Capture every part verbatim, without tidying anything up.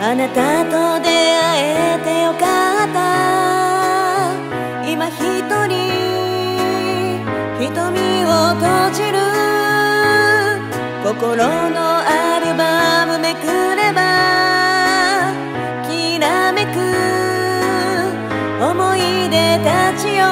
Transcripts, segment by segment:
あなたと出会えてよかった。今一人瞳を閉じる。心のアルバムめくればきらめく思い出たちよ。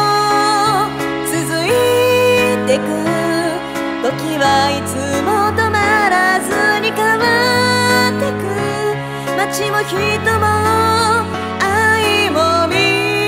続いてく時はいつも止まらずに変わってく。街も人も愛もみ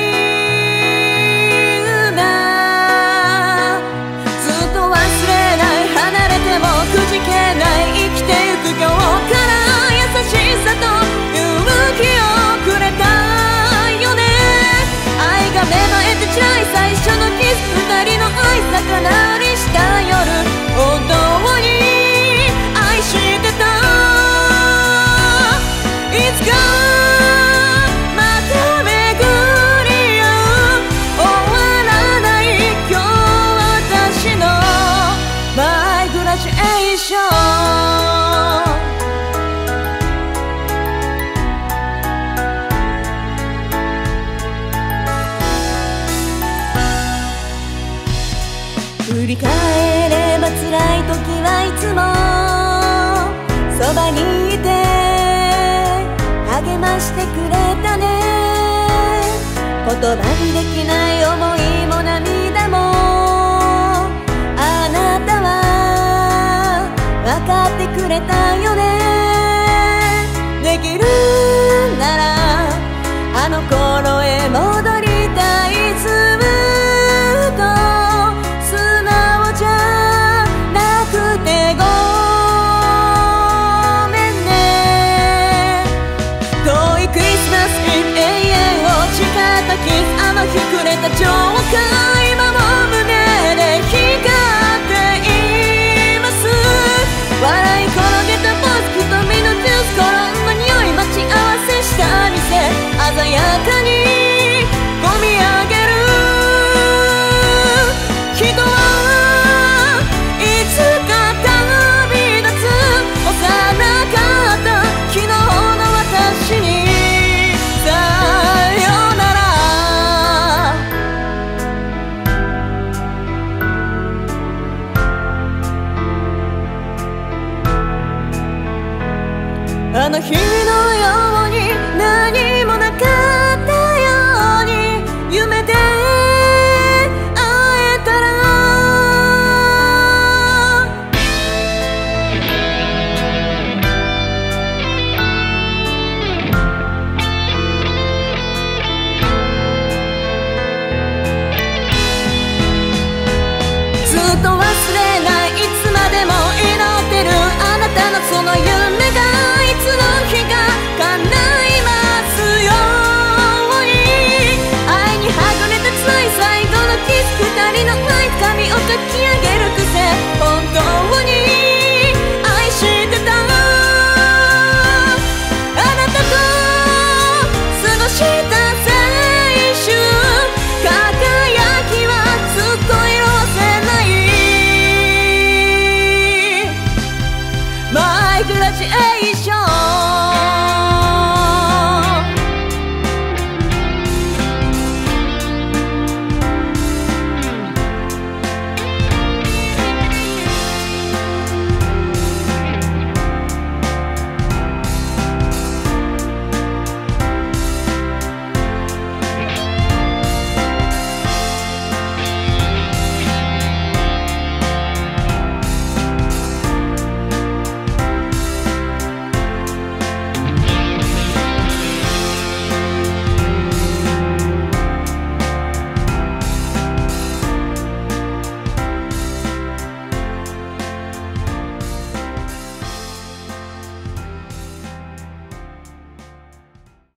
んなずっと忘れない離れてもくじけない生きてゆく今日から優しさと勇気をくれたよね。愛が芽生えて散らい最初のキス二人の愛魚にした夜本当に愛してた。いつかまた巡り合う終わらない今日私のマイグラジエーション。振り返れば辛い時はいつもそばにいて励ましてくれたね。言葉にできない思いも涙もあなたは分かってくれたよね。できるならあの頃へ戻りたい。ずっと素直じゃなくてごめんね。遠いクリスマスイブ永遠を誓ったキスあの日くれた情感今も胸で光っています。笑い転げたポーズ瞳のジュースコロンの匂い待ち合わせした店鮮やかに込み上げる。人はいつか旅立つ幼かった昨日の私にさよなら。あの日のように何もなかったように夢で会えたら。ずっと忘れないいつまでも祈ってるあなたのその夢